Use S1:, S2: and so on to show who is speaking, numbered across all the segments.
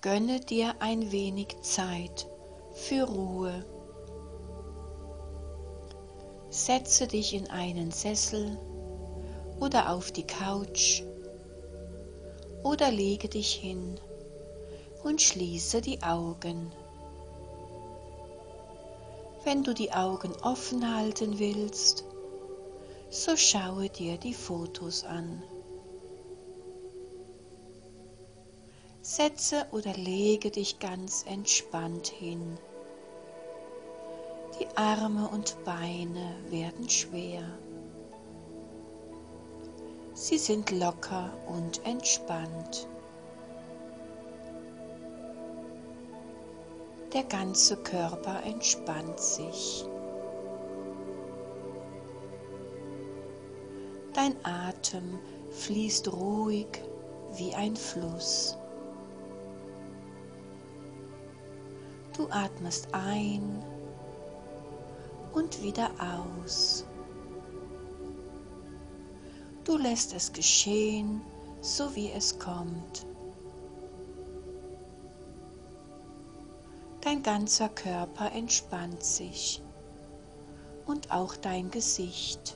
S1: Gönne dir ein wenig Zeit für Ruhe. Setze dich in einen Sessel oder auf die Couch oder lege dich hin und schließe die Augen. Wenn du die Augen offen halten willst, so schaue dir die Fotos an. Setze oder lege dich ganz entspannt hin. Die Arme und Beine werden schwer. Sie sind locker und entspannt. Der ganze Körper entspannt sich. Dein Atem fließt ruhig wie ein Fluss. Du atmest ein und wieder aus. Du lässt es geschehen, so wie es kommt. Dein ganzer Körper entspannt sich und auch dein Gesicht.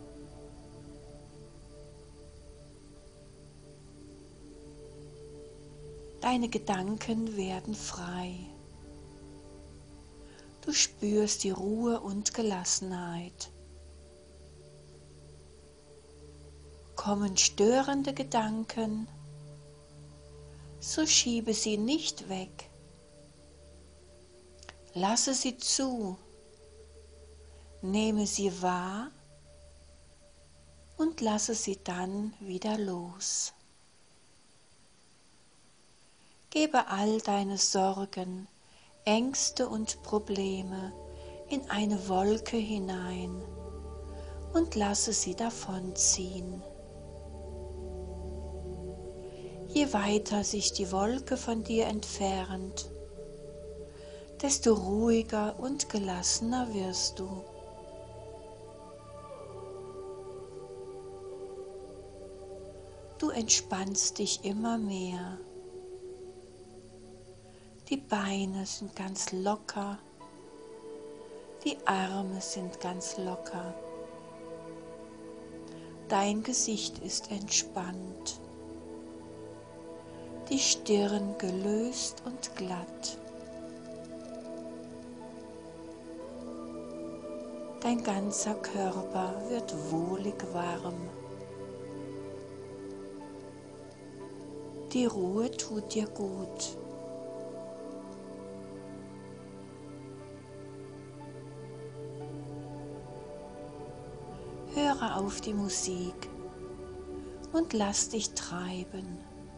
S1: Deine Gedanken werden frei. Du spürst die Ruhe und Gelassenheit. Kommen störende Gedanken, so schiebe sie nicht weg. Lasse sie zu, nehme sie wahr und lasse sie dann wieder los. Gebe all deine Sorgen, Ängste und Probleme in eine Wolke hinein und lasse sie davonziehen. Je weiter sich die Wolke von dir entfernt, desto ruhiger und gelassener wirst du. Du entspannst dich immer mehr. Die Beine sind ganz locker, die Arme sind ganz locker. Dein Gesicht ist entspannt, die Stirn gelöst und glatt. Dein ganzer Körper wird wohlig warm. Die Ruhe tut dir gut. Höre auf die Musik und lass dich treiben.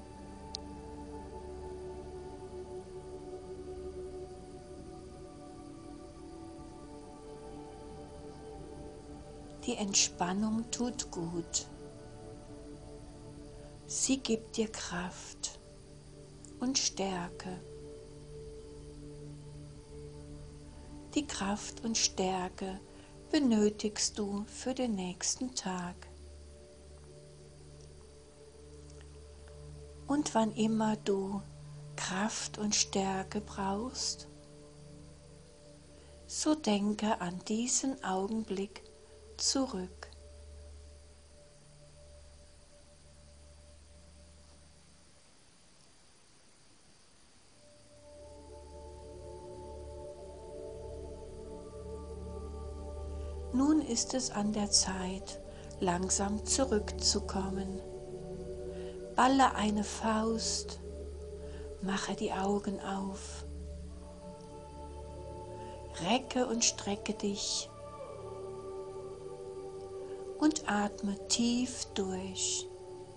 S1: Die Entspannung tut gut. Sie gibt dir Kraft und Stärke. Die Kraft und Stärke benötigst du für den nächsten Tag. Und wann immer du Kraft und Stärke brauchst, so denke an diesen Augenblick zurück. Nun ist es an der Zeit, langsam zurückzukommen. Balle eine Faust, mache die Augen auf, recke und strecke dich und atme tief durch.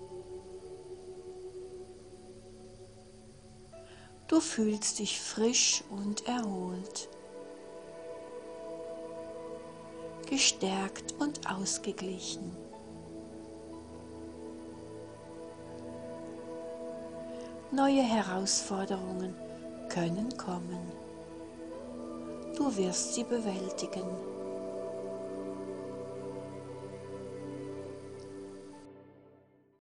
S1: Du fühlst dich frisch und erholt, gestärkt und ausgeglichen. Neue Herausforderungen können kommen. Du wirst sie bewältigen.